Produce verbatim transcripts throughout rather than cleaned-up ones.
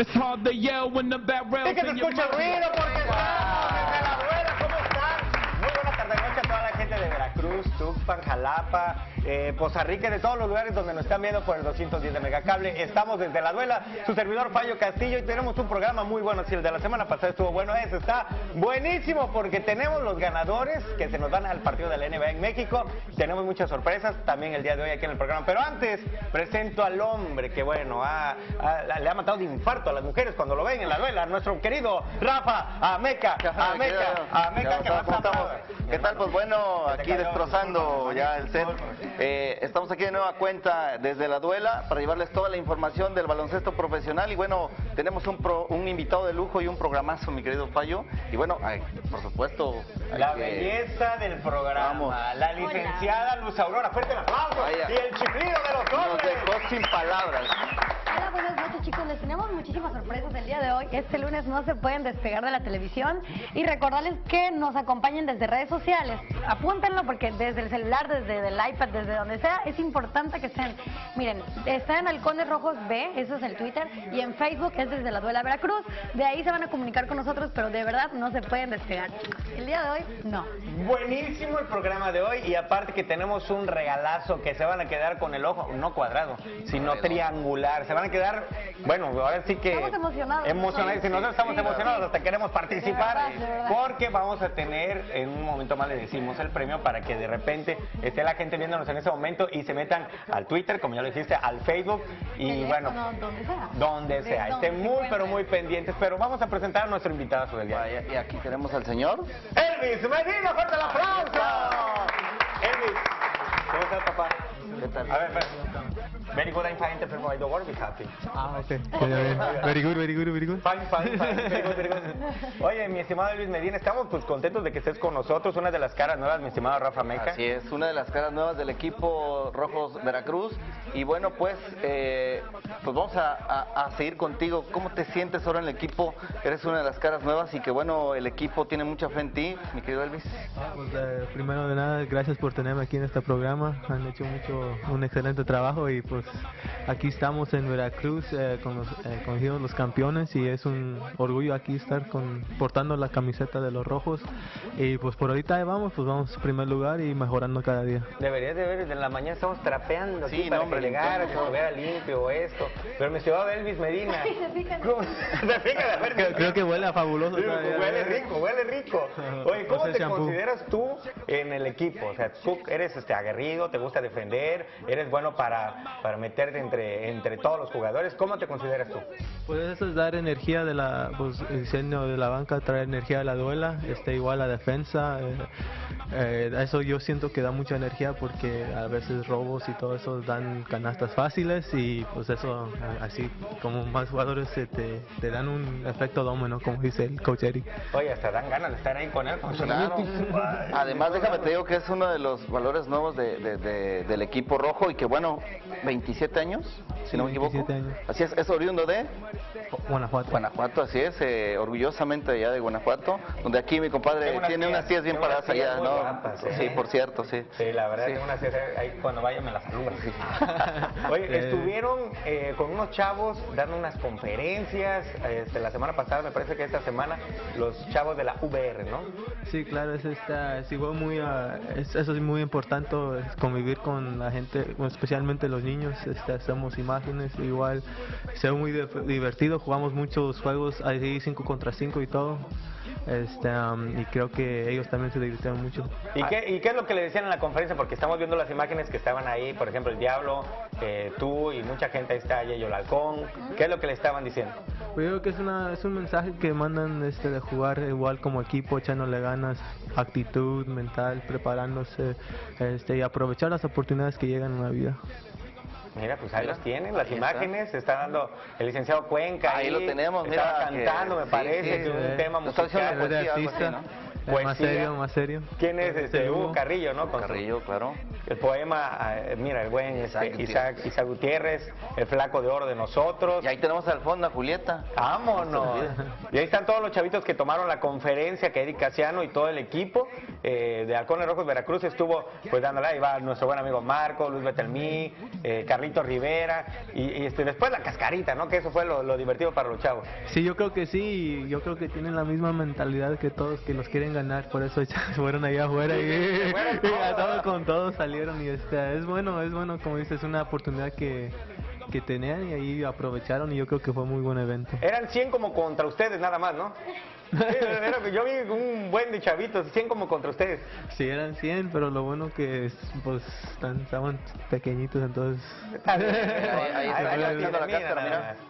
It's hard to yell when the barrel's Sí que se in your escucha el mouth. ruido porque estamos desde la duela. ¿Cómo están? Muy buenas tardes noche a toda la gente de Veracruz, Tuxpan, Jalapa, eh, Poza Rica, de todos los lugares donde nos están viendo por el doscientos diez de Megacable. Estamos desde la duela, su servidor Fallo Castillo, y tenemos un programa muy bueno. Si el de la semana pasada estuvo bueno, ese está buenísimo porque tenemos los ganadores que se nos van al partido de la N B A en México. Tenemos muchas sorpresas también el día de hoy aquí en el programa. Pero antes presento al hombre que, bueno, ha, ha, le ha matado de infarto a las mujeres cuando lo ven en la duela, nuestro querido Rafa Ameca. Ameca, Ameca, que ¿Cómo estamos? ¿Qué tal? Pues bueno, aquí cayó? destrozando ya el set. Eh, estamos aquí de nueva cuenta desde la duela para llevarles toda la información del baloncesto profesional. Y bueno, tenemos un, pro, un invitado de lujo y un programazo, mi querido Fallo. Y bueno, ay, por supuesto... La que... belleza del programa, Vamos. la licenciada Luz Aurora. Fuerte el aplauso. Vaya. Y el chiflido de los Nos hombres. dejó sin palabras. Hola, buenas noches, chicos. Les tenemos muchísimas sorpresas el día de hoy. Este lunes no se pueden despegar de la televisión y recordarles que nos acompañen desde redes sociales. Apúntenlo porque desde el celular, desde el iPad, desde donde sea, es importante que estén. Miren, está en Halcones Rojos B, eso es el Twitter, y en Facebook es desde la Duela Veracruz. De ahí se van a comunicar con nosotros, pero de verdad no se pueden despegar, chicos. El día de hoy, no. Buenísimo el programa de hoy y aparte que tenemos un regalazo que se van a quedar con el ojo, no cuadrado, sino triangular. Se van a quedar, bueno, ahora sí que... Estamos emocionados. Emocionados. Si nosotros estamos Sí, emocionados, sí. hasta queremos participar, De verdad, de verdad. porque vamos a tener, en un momento más le decimos el premio para que de repente esté la gente viéndonos en ese momento y se metan al Twitter, como ya lo dijiste, al Facebook y Teléfono, bueno, donde sea. donde De sea. donde Estén se muy, pero encuentren. muy pendientes. Pero vamos a presentar a nuestro invitado del día. Vaya, y aquí tenemos al señor. Elvis Medina, fuerte el aplauso. Elvis, ¿cómo estás, papá? ¿Qué tal? A ver, ver. Very good, I'm fine, pero I don't work, be happy. Ah, ok. Very good, very good, very good. Fine, fine, fine, very good, very good. Oye, mi estimado Elvis Medina, estamos pues contentos de que estés con nosotros, una de las caras nuevas, mi estimado Rafa Meca. Así es, una de las caras nuevas del equipo Rojos Veracruz. Y bueno, pues, eh, pues vamos a, a, a seguir contigo. ¿Cómo te sientes ahora en el equipo? Eres una de las caras nuevas y que bueno, el equipo tiene mucha fe en ti, mi querido Elvis. Pues, eh, primero de nada, gracias por tenerme aquí en este programa. Han hecho mucho, un excelente trabajo y pues aquí estamos en Veracruz eh, con los, eh, conocidos los campeones y es un orgullo aquí estar con, portando la camiseta de los Rojos. Y pues por ahorita ahí vamos, pues vamos en primer lugar y mejorando cada día. Deberías de ver, desde la mañana estamos trapeando aquí Sí, para no, hombre, que llegara, que limpiando. estuviera limpio esto. Pero mi estimado Elvis Medina, Ay, se fijan. ¿cómo? Se fijan, a ver, Creo, creo que huele a fabuloso. Sí, todavía. huele rico, huele rico. Oye, ¿cómo Pues el te shampoo. consideras tú en el equipo? O sea, tú eres este aguerrido, te gusta defender, eres bueno para, para meterte entre, entre todos los jugadores. ¿Cómo te consideras tú? Pues eso es dar energía de la, pues el diseño de la banca, traer energía a la duela, este igual la defensa. Eh, eh, eso yo siento que da mucha energía porque a veces robos y todo eso dan canastas fáciles y pues eso así como más jugadores se te, te dan un efecto dominó, como dice el coach Eric. Oye, hasta dan ganas de estar ahí con él. Con su Claro. Además, déjame te digo que es uno de los valores nuevos de, de, de, del equipo rojo y que bueno, veintisiete años, si Sí, no me equivoco. veintisiete años. Así es, es oriundo de Guanajuato. Guanajuato, así es, eh, orgullosamente allá de Guanajuato, donde aquí mi compadre Tengo unas tiene tías, unas tías bien tengo unas paradas tías allá, muy ¿no? guapas, ¿eh? Sí, por cierto, sí. Sí, la verdad, Sí. tengo una cierta- ahí cuando vaya me la saludan. Oye, Eh. estuvieron eh, con unos chavos dando unas conferencias, este, la semana pasada, me parece que esta semana, los chavos de la V R, ¿no? Sí, claro, es, esta, es igual muy, ah, es- eso es muy importante, es convivir con la gente, bueno, especialmente los niños, este, hacemos imágenes, igual, se ve muy dif- divertido, jugamos muchos juegos ahí cinco contra cinco y todo, este, um, y creo que ellos también se divirtieron mucho. ¿Y qué, ¿Y qué es lo que le decían en la conferencia? Porque estamos viendo las imágenes que estaban ahí, por ejemplo, el Diablo, eh, tú y mucha gente, ahí está Yeyo Halcón. ¿Qué es lo que le estaban diciendo? Pues yo creo que es, una, es un mensaje que mandan este, de jugar igual como equipo, echándole ganas, actitud mental, preparándose este, y aprovechar las oportunidades que llegan en la vida. Mira, pues ahí Mira, los tienen, las ahí está. imágenes, está dando el licenciado Cuenca. Ahí lo tenemos, estaba mira, que- cantando, me sí, parece, sí, que un eh, tema Lo está musical. haciendo de poesía, algo así, artista. ¿no? poesía. Más serio, más serio. ¿Quién es este? Hugo. Hugo Carrillo, ¿no? Con su- Carrillo, claro. el poema, eh, mira, el buen este, Isaac Isaac, Isaac Gutiérrez, el flaco de oro de nosotros. Y ahí tenemos al fondo a Julieta. ¡Vámonos! Y ahí están todos los chavitos que tomaron la conferencia, que Eric Casiano y todo el equipo eh, de Halcones Rojos Veracruz estuvo pues dándole, ahí va nuestro buen amigo Marco, Luis Betelmí, eh, Carlitos Rivera, y, y, este, después la cascarita, ¿no? Que eso fue lo, lo divertido para los chavos. Sí, yo creo que sí, yo creo que tienen la misma mentalidad que todos, que los quieren ganar, por eso fueron allá afuera y, fueron y todos, a todos ¿verdad? con todos salieron y este, es bueno, es bueno, como dices, es una oportunidad que, que tenían y ahí aprovecharon y yo creo que fue muy buen evento. Eran cien como contra ustedes nada más, ¿no? Sí, era- yo vi un buen de chavitos, cien como contra ustedes. Sí, eran cien, pero lo bueno que es, pues están, estaban pequeñitos, entonces... Ahí- ahí está Ahí haciendo la mira cáscara, nada mira. más.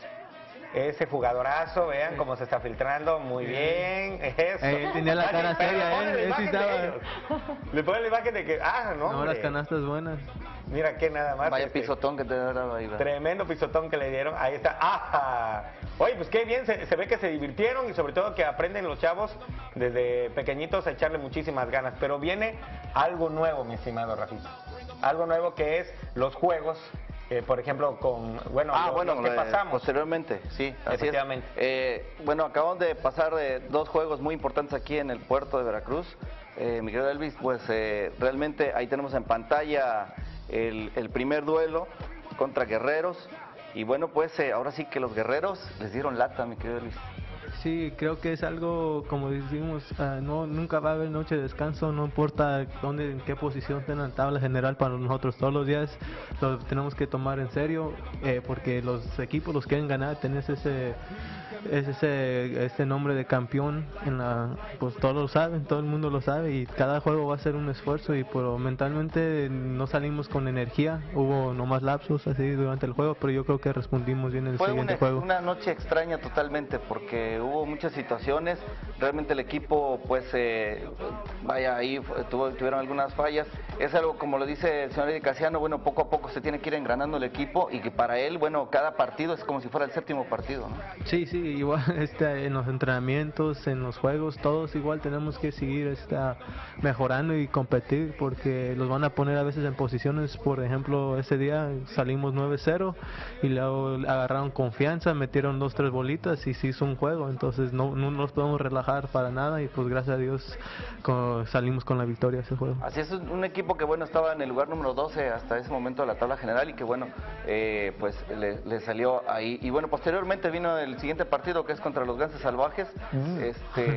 Ese jugadorazo, vean cómo se está filtrando, muy bien, eso. Eh, él tenía la cara Pero seria, ponle ¿eh? la Él sí imagen de estaba- ellos. Le ponen la imagen de que, ah, no, No, hombre. las canastas buenas. Mira que nada más. Vaya este, pisotón que te daba ahí. ¿verdad? Tremendo pisotón que le dieron. Ahí está. ¡Ajá! Oye, pues qué bien. Se, se ve que se divirtieron y sobre todo que aprenden los chavos desde pequeñitos a echarle muchísimas ganas. Pero viene algo nuevo, mi estimado Rafito. Algo nuevo que es los juegos. eh, por ejemplo, con. Bueno, Ah, los, bueno, los que eh, pasamos. posteriormente, sí, así es. Efectivamente. Eh, bueno, acabamos de pasar de dos juegos muy importantes aquí en el puerto de Veracruz. Eh, mi querido Elvis, pues eh, realmente ahí tenemos en pantalla el, el primer duelo contra Guerreros. Y bueno, pues eh, ahora sí que los Guerreros les dieron lata, mi querido Elvis. Sí, creo que es algo, como decimos, ah, no nunca va a haber noche de descanso, no importa dónde, en qué posición estén en la tabla general para nosotros. Todos los días lo tenemos que tomar en serio, eh, porque los equipos los quieren ganar, tenés ese, es ese, ese nombre de campeón, en la, pues todos lo saben, todo el mundo lo sabe y cada juego va a ser un esfuerzo y pero mentalmente no salimos con energía, hubo nomás lapsos así durante el juego, pero yo creo que respondimos bien en el Fue siguiente una, juego. una noche extraña totalmente porque hubo muchas situaciones, realmente el equipo pues eh, vaya ahí fue- tuvo, tuvieron algunas fallas, es algo como lo dice el señor Eddie Casiano, bueno poco a poco se tiene que ir engranando el equipo y que para él bueno cada partido es como si fuera el séptimo partido, ¿no? Sí, sí, igual este, en los entrenamientos, en los juegos, todos igual tenemos que seguir esta, mejorando y competir porque los van a poner a veces en posiciones, por ejemplo, ese día salimos nueve cero y luego agarraron confianza, metieron dos, tres bolitas y se hizo un juego, entonces no, no nos podemos relajar para nada y pues gracias a Dios co- salimos con la victoria ese juego. Así es, un un equipo que bueno estaba en el lugar número doce hasta ese momento de la tabla general y que bueno, eh, pues le, le salió ahí. Y bueno, posteriormente vino el siguiente partido que es contra los Ganses Salvajes. Este,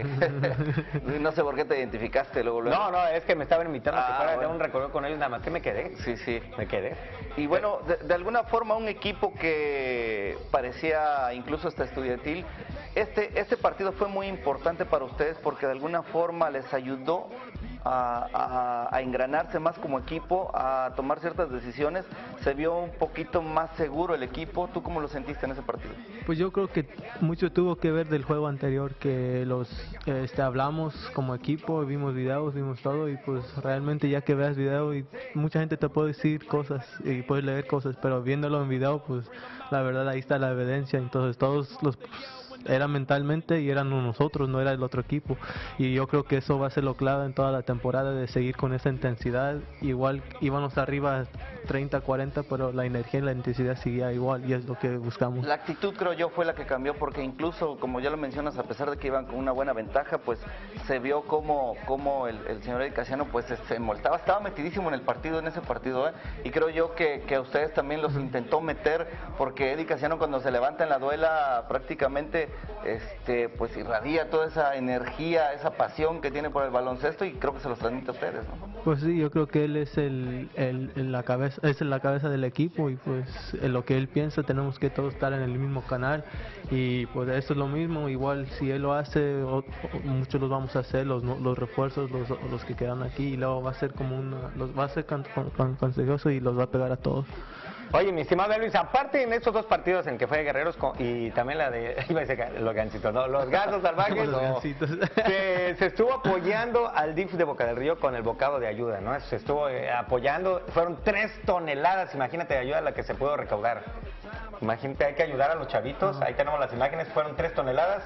no sé por qué te identificaste luego. luego. No, no, es que me estaban invitando a que Ah, fuera a bueno. dar un recorrido con ellos, nada más que me quedé. Sí, sí. Me quedé. Y bueno, de, de alguna forma un equipo que parecía incluso hasta estudiantil, este, este partido fue muy importante para ustedes porque de alguna forma les ayudó a, a- a engranarse más como equipo, a tomar ciertas decisiones, se vio un poquito más seguro el equipo. ¿Tú cómo lo sentiste en ese partido? Pues yo creo que mucho tuvo que ver del juego anterior, que los eh, este, hablamos como equipo, vimos videos, vimos todo y pues realmente ya que veas video y mucha gente te puede decir cosas y puedes leer cosas, pero viéndolo en video pues la verdad ahí está la evidencia, entonces todos los... Pues, era mentalmente y eran nosotros, no era el otro equipo y yo creo que eso va a ser lo clave en toda la temporada de seguir con esa intensidad. Igual íbamos arriba treinta cuarenta pero la energía y la intensidad seguía igual y es lo que buscamos. La actitud creo yo fue la que cambió porque incluso como ya lo mencionas a pesar de que iban con una buena ventaja pues se vio como, como el, el señor Eddie Casiano pues se molestaba, estaba metidísimo en el partido, en ese partido ¿eh? Y creo yo que, que a ustedes también los intentó meter porque Eddie Casiano cuando se levanta en la duela prácticamente este pues irradia toda esa energía, esa pasión que tiene por el baloncesto y creo que se los transmite a ustedes, ¿no? Pues sí, yo creo que él es el, el- el- la cabeza, es la cabeza del equipo y pues en lo que él piensa tenemos que todos estar en el mismo canal y pues eso es lo mismo, igual si él lo hace, o- o muchos los vamos a hacer, los, no- los refuerzos, los, los que quedan aquí y luego va a ser como una, los va a ser can- con- con- contagioso y los va a pegar a todos. Oye, mi estimado Luis, aparte en estos dos partidos en que fue Guerreros con- y también la de, iba a decir ga- los gancitos, no, los gansos salvajes, Los no. gancitos. se, se estuvo apoyando al D I F de Boca del Río con el bocado de ayuda, ¿no? Se estuvo eh, apoyando, fueron tres toneladas, imagínate, de ayuda la que se pudo recaudar. Imagínate, hay que ayudar a los chavitos, ahí tenemos las imágenes, fueron tres toneladas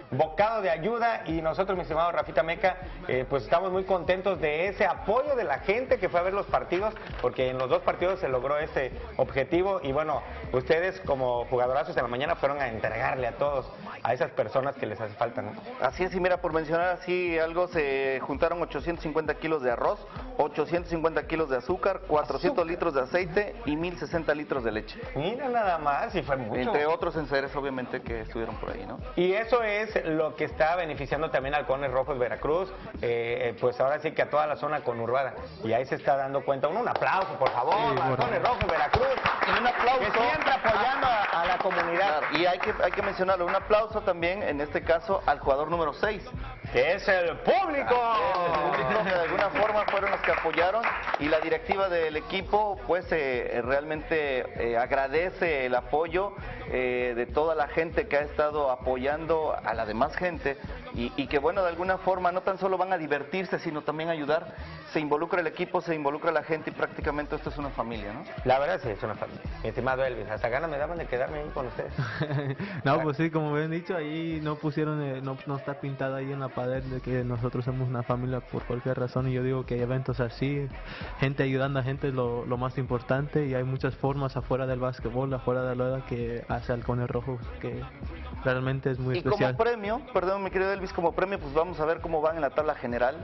bocado de ayuda, y nosotros, mi estimado Rafita Meca, eh, pues estamos muy contentos de ese apoyo de la gente que fue a ver los partidos, porque en los dos partidos se logró ese objetivo, y bueno, ustedes como jugadorazos de la mañana fueron a entregarle a todos, a esas personas que les hace falta, ¿no? Así es, y mira, por mencionar así algo, se juntaron ochocientos cincuenta kilos de arroz, ochocientos cincuenta kilos de azúcar, cuatrocientos litros de aceite y mil sesenta litros de leche. Mira nada más, y fue mucho. Entre otros enseres, obviamente, que estuvieron por ahí, ¿no? Y eso es lo que está beneficiando también a Halcones Rojos Veracruz, eh, pues ahora sí que a toda la zona conurbada. Y ahí se está dando cuenta. Un, un aplauso, por favor, Sí, a Halcones Rojos Veracruz. Y un aplauso. Que siempre apoyando a, a la comunidad. Claro, y hay que, hay que mencionarlo, un aplauso también, en este caso, al jugador número seis. Que es el público. El público que de alguna forma fueron los que apoyaron, y la directiva del equipo pues eh, realmente eh, agradece el apoyo eh, de toda la gente que ha estado apoyando a la demás gente, y, y que bueno, de alguna forma no tan solo van a divertirse, sino también ayudar. Se involucra el equipo, se involucra la gente, y prácticamente esto es una familia, ¿no? La verdad sí, es una familia. Mi estimado Elvis, hasta ganas me daban de quedarme ahí con ustedes. No, pues sí, como habían dicho, ahí no pusieron, eh, no, no está pintada ahí en la pared de que nosotros somos una familia por cualquier razón, y yo digo que hay eventos así, gente ayudando a gente es lo, lo más importante, y hay muchas formas afuera del básquetbol, afuera de la edad, que hace Halcones Rojos, que realmente es muy Y especial. como premio, perdón mi querido Elvis, como premio pues vamos a ver cómo van en la tabla general.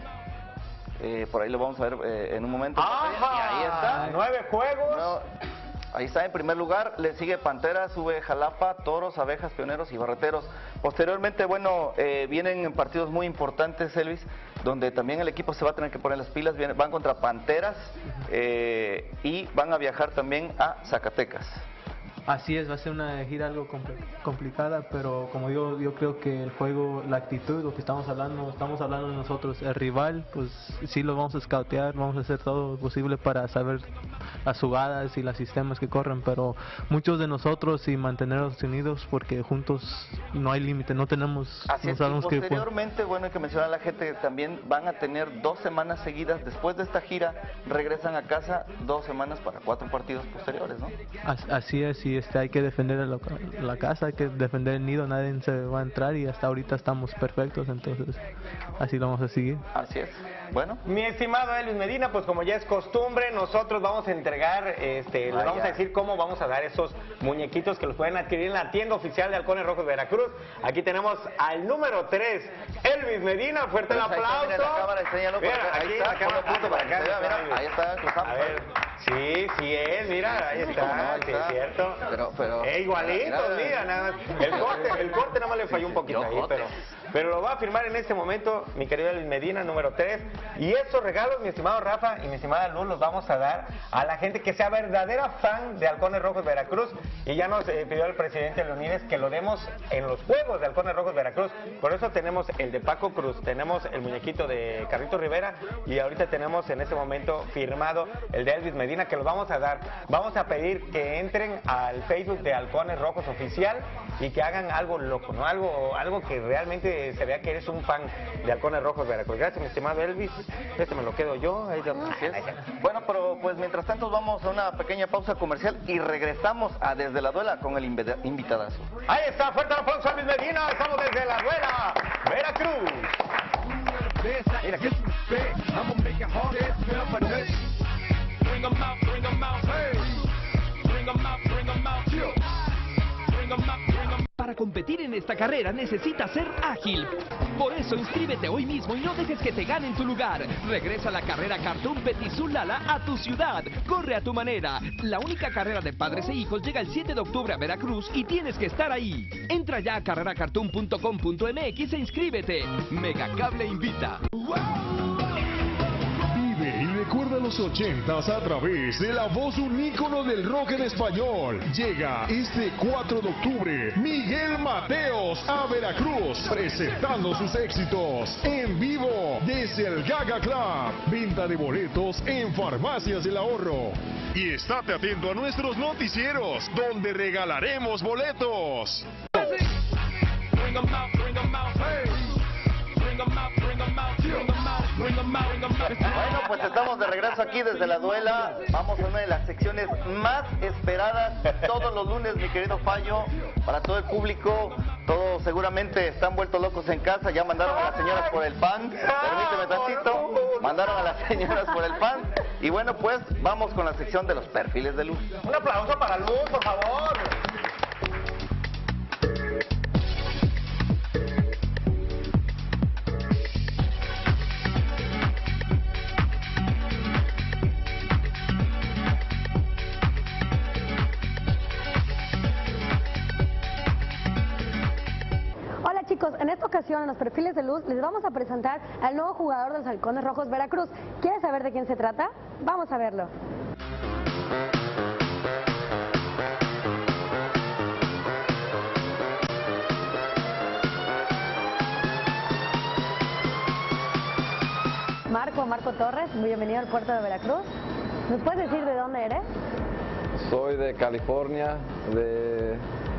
Eh, por ahí lo vamos a ver eh, en un momento. ¡Ajá! Y ahí está. Nueve juegos. No, ahí está en primer lugar, le sigue Pantera, sube Jalapa, Toros, Abejas, Pioneros y Barreteros. Posteriormente, bueno, eh, vienen partidos muy importantes, Elvis, donde también el equipo se va a tener que poner las pilas. Viene, van contra Panteras eh, y van a viajar también a Zacatecas. Así es, va a ser una gira algo compl- complicada, pero como digo, yo creo que el juego, la actitud, lo que estamos hablando, estamos hablando de nosotros, el rival, pues sí lo vamos a scoutear, vamos a hacer todo lo posible para saber las jugadas y los sistemas que corren, pero muchos de nosotros y mantenernos unidos, porque juntos no hay límite, no tenemos, Así no es, y sabemos qué. posteriormente, bueno, hay que mencionar a la gente que también van a tener dos semanas seguidas, después de esta gira, regresan a casa dos semanas para cuatro partidos posteriores, ¿no? As- Así es, y este, hay que defender la, la casa, hay que defender el nido, nadie se va a entrar, y hasta ahorita estamos perfectos, entonces así lo vamos a seguir. Así es. Bueno, Mi estimado Elvis Medina, pues como ya es costumbre, nosotros vamos a entregar, este, les Vaya. vamos a decir cómo vamos a dar esos muñequitos que los pueden adquirir en la tienda oficial de Halcones Rojos Veracruz. Aquí tenemos al número tres, Elvis Medina, fuerte el Pues ahí está, aplauso. mira la cámara, enséñalo por Mira, acá, ahí aquí está, la cámara, ponlo punto para que acá, se vea, mira, Elvis. ahí está, cruzamos. A ver, sí, sí es, mira, ahí Sí, cómo no, está, ahí sí está. es cierto. Pero- pero- Eh, igualito, mira, mira. mira, nada más. El corte, el corte nada más le falló un poquito Yo ahí, jote. pero, pero lo va a firmar en este momento mi querido Elvis Medina, número tres. Y estos regalos, mi estimado Rafa y mi estimada Luz, los vamos a dar a la gente que sea verdadera fan de Halcones Rojos Veracruz. Y ya nos eh, pidió el presidente Leonides que lo demos en los juegos de Halcones Rojos Veracruz. Por eso tenemos el de Paco Cruz, tenemos el muñequito de Carlito Rivera, y ahorita tenemos en este momento firmado el de Elvis Medina, que los vamos a dar. Vamos a pedir que entren al Facebook de Halcones Rojos Oficial y que hagan algo loco, ¿no? Algo, algo que realmente se vea que eres un fan de Halcones Rojos Veracruz. Gracias, mi estimado Elvis. Este me lo quedo yo. Ahí ya- Así es. Bueno, pero pues mientras tanto vamos a una pequeña pausa comercial y regresamos a Desde la Duela con el invita- invitadazo. Ahí está, fuerte el aplauso a Elvis Medina. Estamos desde la Duela, Veracruz. Mira que... I'ma make it hard as hell for this. Bring 'em out, bring 'em out, hey. Bring 'em out, bring 'em out, yeah. Bring 'em out, bring 'em out. Para competir en esta carrera necesitas ser ágil. Por eso inscríbete hoy mismo y no dejes que te ganen tu lugar. Regresa a la carrera Cartoon Petizulala a tu ciudad. Corre a tu manera. La única carrera de padres e hijos llega el siete de octubre a Veracruz y tienes que estar ahí. Entra ya a carrera cartoon punto com punto m x e inscríbete. Megacable invita. Vive y recuerda los ochentas a través de la voz un ícono del rock en español. Llega este cuatro de octubre Miguel Mateos a Veracruz, presentando sus éxitos en vivo desde el Gaga Club. Venta de boletos en Farmacias del Ahorro. Y estate atento a nuestros noticieros, donde regalaremos boletos. Bring 'em out, bring 'em out, hey. Bring 'em out, bring 'em out, bring 'em out, bring 'em out, bring 'em out. Bueno, pues estamos de regreso aquí desde la Duela. Vamos a una de las secciones más esperadas todos los lunes, mi querido Fallo, para todo el público. todos seguramente están vueltos locos en casa, ya mandaron a las señoras por el pan, permíteme tantito, mandaron a las señoras por el pan, y bueno, pues vamos con la sección de los perfiles de Luz. Un aplauso para Luz, por favor. Hola chicos, en esta ocasión en los perfiles de Luz les vamos a presentar al nuevo jugador de los Halcones Rojos Veracruz. ¿Quieres saber de quién se trata? Vamos a verlo. Marco, Marco Torres, muy bienvenido al puerto de Veracruz. ¿Nos puedes decir de dónde eres? Soy de California, de,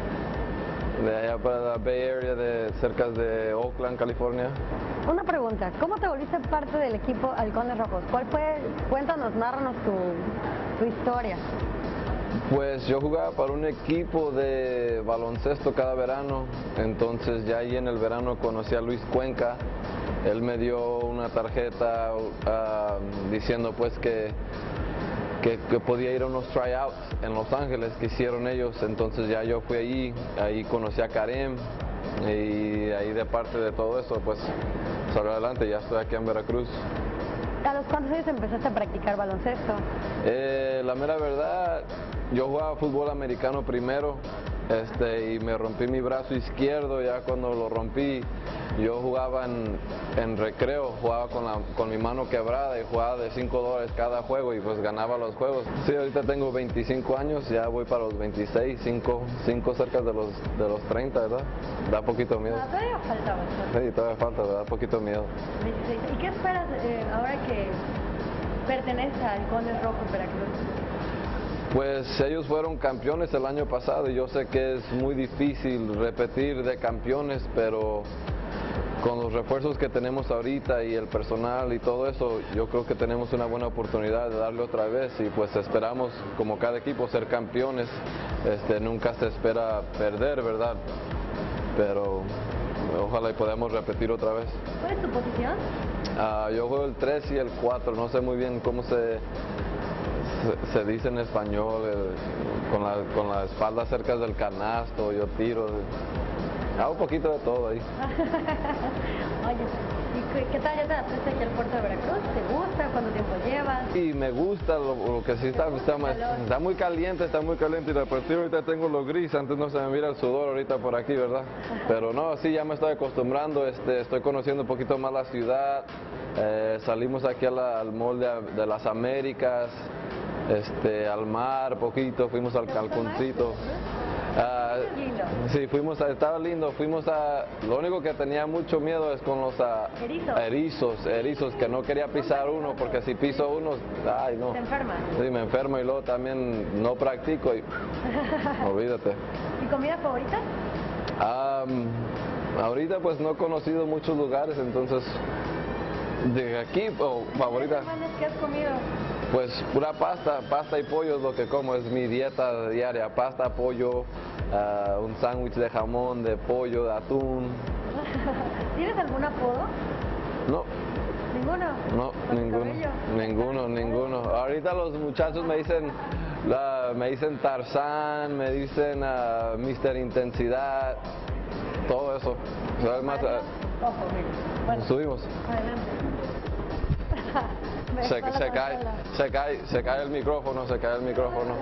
de allá para la Bay Area, de cerca de Oakland, California. Una pregunta, ¿cómo te volviste parte del equipo Halcones Rojos? ¿Cuál fue? Cuéntanos, nárranos tu, tu historia. Pues yo jugaba para un equipo de baloncesto cada verano, entonces ya ahí en el verano conocí a Luis Cuenca. Él me dio una tarjeta uh, diciendo pues que, que, que podía ir a unos tryouts en Los Ángeles que hicieron ellos, entonces ya yo fui allí, ahí conocí a Karim y ahí de parte de todo eso pues salió adelante, ya estoy aquí en Veracruz. ¿A los cuántos años empezaste a practicar baloncesto? Eh, la mera verdad, yo jugaba fútbol americano primero este, y me rompí mi brazo izquierdo. Ya cuando lo rompí, yo jugaba en, en recreo, jugaba con, la, con mi mano quebrada y jugaba de cinco dólares cada juego y pues ganaba los juegos. Sí, ahorita tengo veinticinco años, ya voy para los veintiséis, cinco, cinco cerca de los, de los treinta, ¿verdad? Da poquito miedo. No, todavía falta bastante. Sí, todavía falta, da poquito miedo. ¿Y qué esperas eh, ahora que perteneces a Halcones Rojos Veracruz? Pues ellos fueron campeones el año pasado y yo sé que es muy difícil repetir de campeones, pero con los refuerzos que tenemos ahorita y el personal y todo eso, yo creo que tenemos una buena oportunidad de darle otra vez y pues esperamos, como cada equipo, ser campeones. Este, nunca se espera perder, ¿verdad? Pero ojalá y podamos repetir otra vez. ¿Cuál es tu posición? Uh, yo juego el tres y el cuatro, no sé muy bien cómo se, se, se dice en español, el, con, la, con la espalda cerca del canasto, yo tiro. Hago un poquito de todo ahí. Oye, ¿y qué, qué tal ya te adaptaste aquí al puerto de Veracruz? ¿Te gusta? ¿Cuánto tiempo llevas? Y me gusta, lo, lo que sí está, está, más, está muy caliente, está muy caliente y de por sí ahorita tengo lo gris, antes no se me mira el sudor ahorita por aquí, ¿verdad? Pero no, sí, ya me estoy acostumbrando, este, estoy conociendo un poquito más la ciudad, eh, salimos aquí a la, al mall de, de las Américas, este, al mar poquito, fuimos al Calcuncito. Uh, sí, fuimos a, estaba lindo, fuimos a, lo único que tenía mucho miedo es con los uh, erizos. erizos, erizos, que no quería pisar uno, porque si piso uno, ay no. ¿Te enfermas? Sí, me enfermo y luego también no practico y olvídate. ¿Y comida favorita? Um, ahorita pues no he conocido muchos lugares, entonces, de aquí, oh, favorita. ¿Qué has comido? Pues pura pasta, pasta y pollo es lo que como, es mi dieta diaria, pasta, pollo, uh, un sándwich de jamón, de pollo, de atún. ¿Tienes algún apodo? No. ¿Ninguno? No, ninguno, cabello? ninguno, ninguno. Ahorita los muchachos me dicen, uh, me dicen Tarzán, me dicen uh, mister Intensidad, todo eso. ¿Sabes más? Uh, Ojo, mira. Bueno, subimos. Adelante. Se, se, cae, se, cae, se cae el micrófono, se cae el micrófono.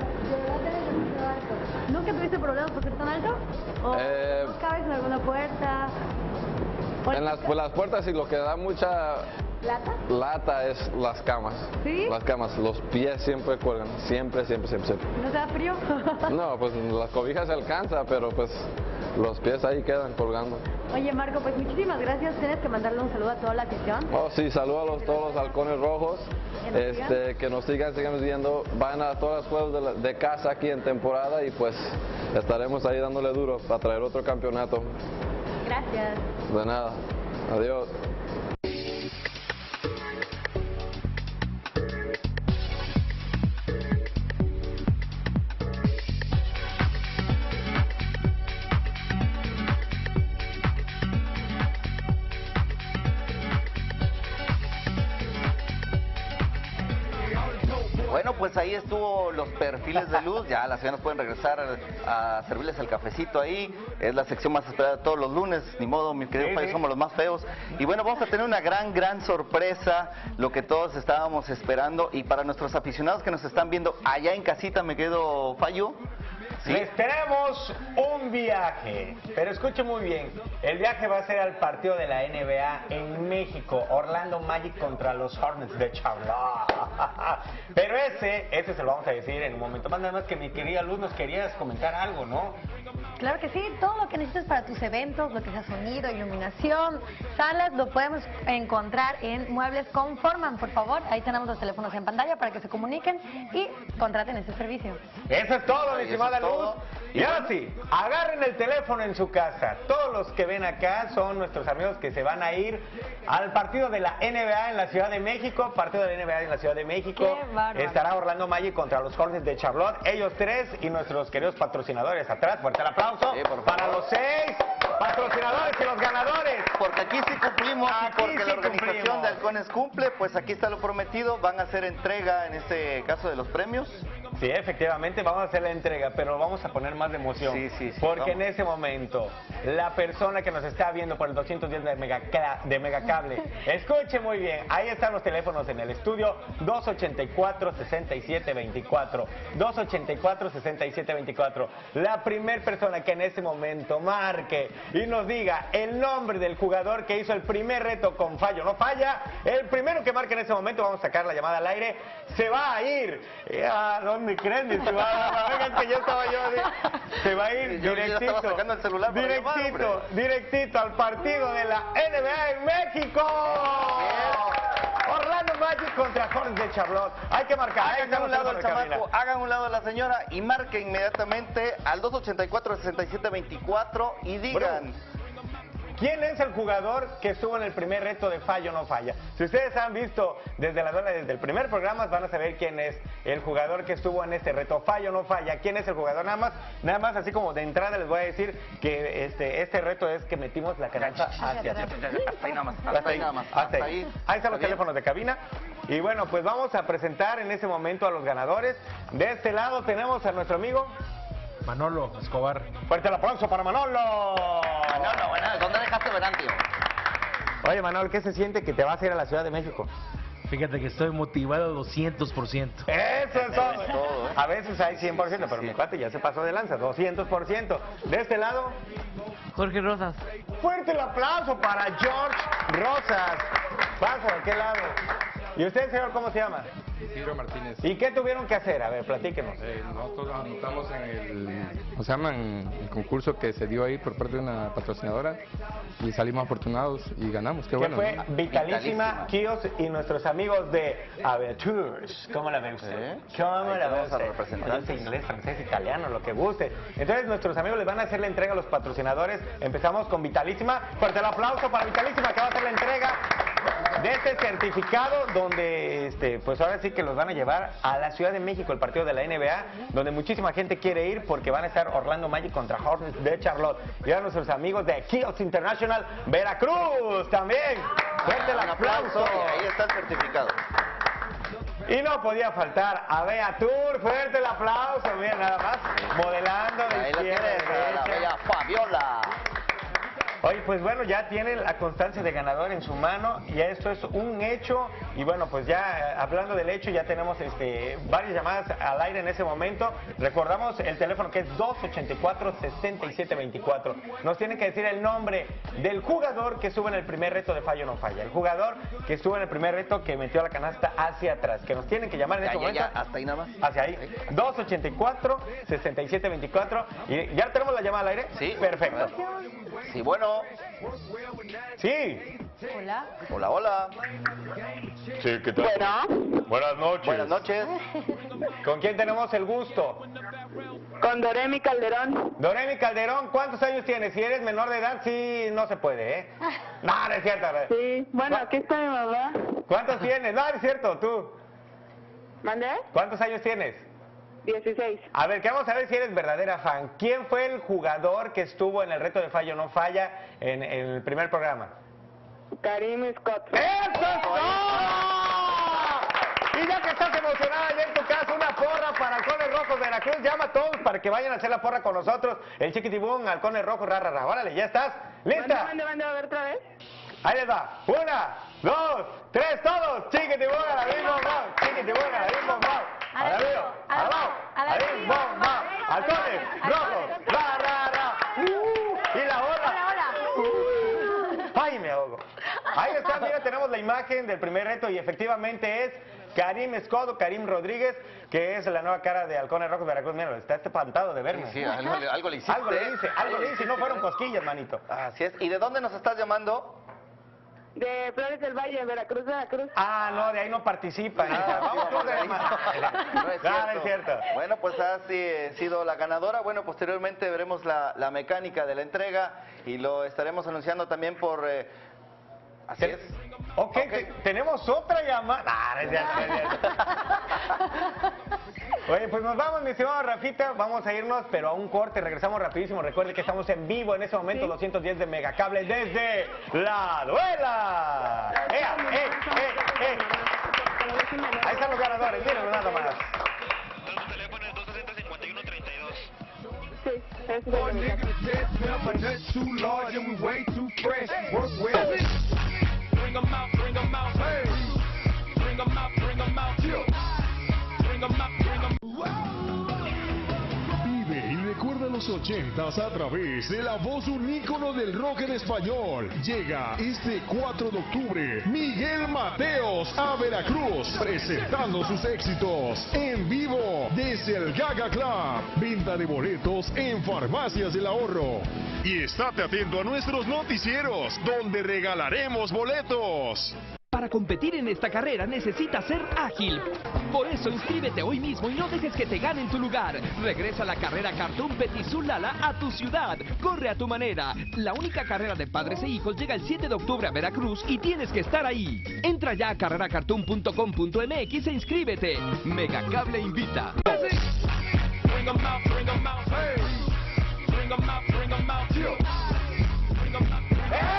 ¿Nunca tuviste problemas por ser tan alto? ¿O Eh, no cabes en alguna puerta? En las, pues las puertas y lo que da mucha ¿Lata? lata es las camas. ¿Sí? Las camas, los pies siempre cuelgan, siempre, siempre, siempre, siempre. ¿No te da frío? No, pues las cobijas se alcanza, pero pues los pies ahí quedan colgando. Oye, Marco, pues muchísimas gracias. Tienes que mandarle un saludo a toda la afición. Oh, sí, saludos a los, todos los halcones rojos, Que nos este, que nos sigan, sigamos viendo, van a todos los juegos de, la- de casa aquí en temporada y pues estaremos ahí dándole duro para traer otro campeonato. Gracias. De nada, adiós. pues ahí estuvo los perfiles de luz. Ya las señoras pueden regresar a servirles el cafecito ahí. Es la sección más esperada de todos los lunes. Ni modo, mi querido Sí, país, sí. somos los más feos. Y bueno, vamos a tener una gran, gran sorpresa. Lo que todos estábamos esperando. Y para nuestros aficionados que nos están viendo allá en casita, me quedo Fallo. ¿Sí? Les tenemos un viaje, pero escuche muy bien, el viaje va a ser al partido de la N B A en México, Orlando Magic contra los Hornets de Charlotte. Pero ese, ese se lo vamos a decir en un momento más, nada más que mi querida Luz nos querías comentar algo, ¿no? Claro que sí, todo lo que necesites para tus eventos, lo que sea sonido, iluminación, salas, lo podemos encontrar en Muebles Conforman, por favor. Ahí tenemos los teléfonos en pantalla para que se comuniquen y contraten ese servicio. Eso es todo, mi Eso estimada es Luz. todo. Y ahora sí, agarren el teléfono en su casa. Todos los que ven acá son nuestros amigos que se van a ir al partido de la N B A en la Ciudad de México. Partido de la N B A en la Ciudad de México. Qué bárbaro. Estará Orlando Magic contra los Hornets de Charlotte. Ellos tres y nuestros queridos patrocinadores atrás. Fuerte el aplauso Sí, por favor. para los seis patrocinadores y los ganadores. Porque aquí sí cumplimos Aquí y porque sí la organización cumplimos. de Halcones cumple, pues aquí está lo prometido. Van a hacer entrega, en este caso, de los premios. Sí, efectivamente, vamos a hacer la entrega, pero vamos a poner más de emoción. Sí, sí, sí, Porque vamos. en ese momento, la persona que nos está viendo por el doscientos diez de, Megacla- de Megacable, escuche muy bien, ahí están los teléfonos en el estudio, dos ochenta y cuatro, sesenta y siete veinticuatro, dos ochenta y cuatro, sesenta y siete veinticuatro. La primer persona que en ese momento marque y nos diga el nombre del jugador que hizo el primer reto con fallo, no falla, el primero que marque en ese momento, vamos a sacar la llamada al aire, se va a ir. ¿A dónde creen, mi estimada? Oigan, que yo estaba yo así. Se va a ir Yo- yo ya directito, estaba sacando el celular para llamar, directito, hombre. directito al partido de la N B A en México. Orlando Magic contra Hornets de Charlotte. Hay que marcar. ahí Hagan están a un los lado el teléfonos de chamaco, cabina. hagan a un lado a la señora y marquen inmediatamente al dos ochenta y cuatro, sesenta y siete veinticuatro y digan... ¿Quién es el jugador que estuvo en el primer reto de fallo no falla? Si ustedes han visto desde la desde el primer programa, van a saber quién es el jugador que estuvo en este reto fallo no falla. ¿Quién es el jugador? Nada más, nada más así como de entrada les voy a decir que este este reto es que metimos la canasta hacia atrás. Hasta ahí nada más, Hasta hasta ahí nada más. Hasta hasta ahí. ahí. Ahí están ¿Está los bien? teléfonos de cabina. Y bueno, pues vamos a presentar en ese momento a los ganadores. De este lado tenemos a nuestro amigo Manolo Escobar. Fuerte el aplauso para Manolo. Manolo, bueno, ¿dónde dejaste Verán, tío? Oye, Manolo, ¿qué se siente que te vas a ir a la Ciudad de México? Fíjate que estoy motivado doscientos por ciento. Eso es todo. es todo, ¿eh? A veces hay cien por ciento, Sí, sí, pero sí. mi cuate ya se pasó de lanza, doscientos por ciento. De este lado, Jorge Rosas. fuerte el aplauso para George Rosas. Pasa, ¿de qué lado? ¿Y usted, señor, cómo se llama? Isidro Martínez. ¿Y qué tuvieron que hacer? A ver, platíquenos. Eh, nosotros nos anotamos en el, ¿cómo se llama? En el concurso que se dio ahí por parte de una patrocinadora y salimos afortunados y ganamos. Qué Que bueno. fue ¿no? Vitalísima, Vitalísima. Kios y nuestros amigos de Aventours. ¿Cómo la ve usted? ¿Eh? ¿Cómo Ahí la ve tenemos a usted? representantes. Oye, inglés, francés, italiano, lo que guste. Entonces nuestros amigos les van a hacer la entrega a los patrocinadores. Empezamos con Vitalísima. Fuerte el aplauso para Vitalísima que va a hacer la entrega de este certificado donde este pues ahora sí que los van a llevar a la Ciudad de México, el partido de la N B A, donde muchísima gente quiere ir porque van a estar Orlando Magic contra Hornets de Charlotte. Y a nuestros amigos de Kios International Veracruz también. Fuerte el Un aplauso aplauso. y ahí está el certificado. Y no podía faltar a Bea Tour, fuerte el aplauso, mira nada más, modelando de Ahí la izquierda a tienes, a la derecha. bella Fabiola. Oye, pues bueno, ya tienen la constancia de ganador en su mano, y esto es un hecho, y bueno, pues ya eh, hablando del hecho, ya tenemos este varias llamadas al aire en ese momento. Recordamos el teléfono que es dos ochenta y cuatro, sesenta y siete veinticuatro. Nos tienen que decir el nombre del jugador que estuvo en el primer reto de fallo no falla, el jugador que estuvo en el primer reto que metió la canasta hacia atrás, que nos tienen que llamar en Ya, este ya, momento. ya, hasta ahí nada más. Hacia ahí, dos ochenta y cuatro, sesenta y siete veinticuatro. ¿Y ya tenemos la llamada al aire? Sí. Perfecto. A ver. Sí, bueno. Sí. Hola. Hola, hola. Sí, ¿qué tal? Buenas noches. Buenas noches. ¿Con quién tenemos el gusto? Con Doremi Calderón. Doremi Calderón, ¿cuántos años tienes? Si eres menor de edad, sí, no se puede, ¿eh? No, no es cierto. a ver. Sí, bueno, ¿Cu- aquí está mi mamá. ¿Cuántos tienes? No, no es cierto, tú. ¿Mandé? ¿Cuántos años tienes? dieciséis. A ver, que vamos a ver si eres verdadera fan. ¿Quién fue el jugador que estuvo en el reto de fallo no falla en, en el primer programa? Karim Scott. ¡Eso es todo! Y ya que estás emocionada ya en tu casa, una porra para Halcones Rojos Veracruz. Llama a todos para que vayan a hacer la porra con nosotros. El Chiquitibum, Halcones Rojos, ra, ra, ra. Órale, ¿ya estás? ¿Lista? Mande, mande, a ver otra vez. Ahí les va. Una, dos, tres, todos. Chiquitibum a la misma mano. Chiquitibum a la misma mano. A la misma, abajo, a la misma mano. Halcones Rojos, ra, ra, ra. Uh, y la ola. Uh. Ay, me ahogo. Ahí está, mira, tenemos la imagen del primer reto y efectivamente es Karim Escodo, Karim Rodríguez, que es la nueva cara de Halcones Rojos Veracruz. Mira, está espantado de verme. Sí, sí, algo, le- algo le hiciste. Algo le hice, algo le hice, y no fueron cosquillas, manito. Así es. ¿Y de dónde nos estás llamando? De Flores del Valle, Veracruz, Veracruz. Ah, no, de ahí no participan. Ah, Vamos no, con de ahí demás. no. No es No, no cierto. es cierto. Bueno, pues has eh, sido la ganadora. Bueno, posteriormente veremos la, la mecánica de la entrega y lo estaremos anunciando también por... eh, así es. Ok, te- tenemos otra llamada. Ah, no es cierto, no es cierto. Oye, pues nos vamos, mi estimado Rafita, vamos a irnos, pero a un corte, regresamos rapidísimo. Recuerde que estamos en vivo en este momento, Sí. doscientos diez de Megacable desde La Duela. ¡Ea, eh, eh, eh! Ahí están los ganadores, mírenlo nada más. Sí, ese es Four el de niggas dead, smell my nuts too large and we way too fresh. Work with. Bring 'em out, bring 'em out, hey. Bring 'em out, bring 'em out, yeah. Bring 'em out, bring 'em Vive y recuerda los ochentas a través de la voz un ícono del rock en español. Llega este cuatro de octubre Miguel Mateos a Veracruz presentando sus éxitos en vivo desde el Gaga Club. Venta de boletos en Farmacias del Ahorro. Y estate atento a nuestros noticieros donde regalaremos boletos. Para competir en esta carrera necesitas ser ágil. Por eso inscríbete hoy mismo y no dejes que te ganen tu lugar. Regresa a la carrera Cartoon Petit Lala a tu ciudad. Corre a tu manera. La única carrera de padres e hijos llega el siete de octubre a Veracruz y tienes que estar ahí. Entra ya a carrera cartoon punto com punto m x e inscríbete. Megacable invita. Bring 'em out, bring 'em out, hey. Bring 'em out, bring 'em out, yeah. Bring 'em out.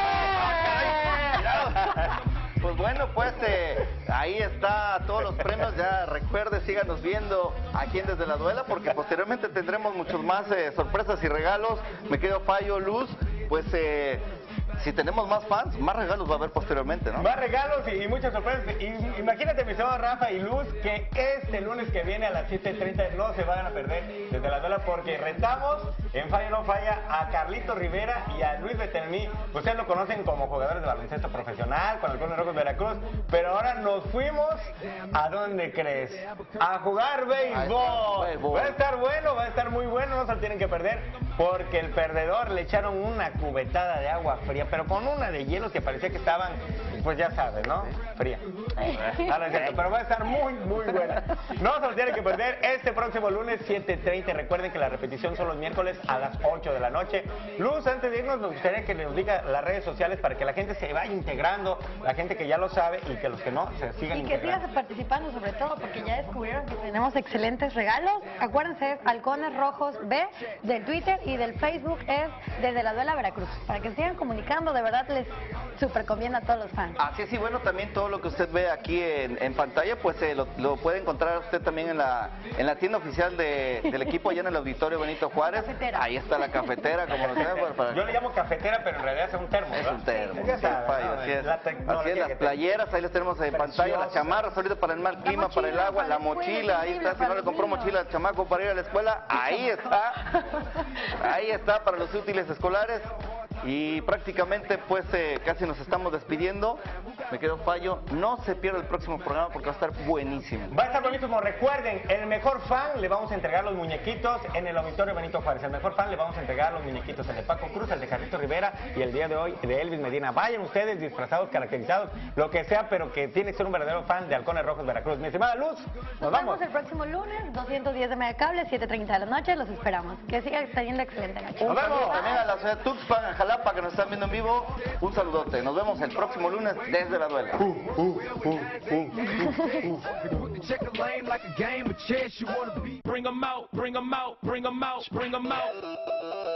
Pues bueno, pues eh, ahí está todos los premios. Ya recuerde, síganos viendo aquí en Desde la Duela, porque posteriormente tendremos muchos más eh, sorpresas y regalos. Me quedo Fallo, Luz, pues eh, si tenemos más fans, más regalos va a haber posteriormente, ¿no? Más regalos y, y muchas sorpresas. Y, imagínate, mi estimado Rafa y Luz, que este lunes que viene a las siete treinta no se van a perder Desde la Duela, porque retamos en Falla No Falla a Carlito Rivera y a Luis Betemí. Ustedes lo conocen como jugadores de baloncesto profesional con Halcones Rojos Veracruz, pero ahora nos fuimos, ¿a dónde crees? A jugar béisbol. béisbol. Va a estar bueno, va a estar muy bueno, no se lo tienen que perder, porque el perdedor le echaron una cubetada de agua fría, pero con una de hielo que parecía que estaban, pues ya sabes, ¿no? Fría. Ah, no es cierto, pero va a estar muy, muy buena. No se lo tienen que perder este próximo lunes, siete treinta. Recuerden que la repetición son los miércoles a las ocho de la noche. Luz, antes de irnos, nos gustaría que nos diga las redes sociales para que la gente se vaya integrando, la gente que ya lo sabe y que los que no se sigan Y que integrando. sigas participando, sobre todo, porque ya descubrieron que tenemos excelentes regalos. Acuérdense, es Halcones Rojos B del Twitter y del Facebook es Desde la Duela Veracruz. Para que sigan comunicando, de verdad les super conviene a todos los fans. Así es, y bueno, también todo lo que usted ve aquí en, en pantalla, pues eh, lo, lo puede encontrar usted también en la, en la tienda oficial de, del equipo allá en el Auditorio Benito Juárez. Cafetera. Ahí está la cafetera, como lo saben, para, para- Yo le llamo cafetera, pero en realidad es un termo, Es ¿verdad? un termo, Ya sí, sabes, Fallo, ¿no? así es. La Así tecnología es, las que playeras, ahí les tenemos en pantalla, las chamarras ahorita para el mal clima, para el mochila, agua, para la la escuela, mochila, ahí increíble, está, si para no le los compró niños. mochila al chamaco para ir a la escuela, ahí está, ahí está para los útiles escolares. Y prácticamente pues eh, casi nos estamos despidiendo. Me quedo Fallo, no se pierda el próximo programa porque va a estar buenísimo. Va a estar buenísimo. Recuerden, el mejor fan le vamos a entregar los muñequitos en el Auditorio Benito Juárez. El mejor fan le vamos a entregar los muñequitos, el de Paco Cruz, el de Carlito Rivera y el día de hoy de Elvis Medina. Vayan ustedes disfrazados, caracterizados, lo que sea, pero que tiene que ser un verdadero fan de Halcones Rojos Veracruz. Mi estimada Luz, nos, Nos vamos. vemos el próximo lunes, doscientos diez de Megacable, siete treinta de la noche. Los esperamos. Que sigan teniendo excelente noche. Un Nos saludo vemos. también a la ciudad de Tuxpan, en Jalapa, que nos están viendo en vivo. Un saludote. Nos vemos el próximo lunes desde La Duela. Check the lane like a game of chess. You wanna be. Bring 'em out, bring 'em out, bring 'em out, bring 'em out.